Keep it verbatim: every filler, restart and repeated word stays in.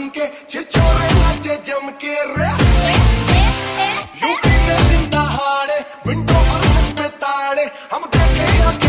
के छिछोरे नाचे जम के रे यूपी में दिन दहाड़े विंडो और छत पे ताड़े हम देखे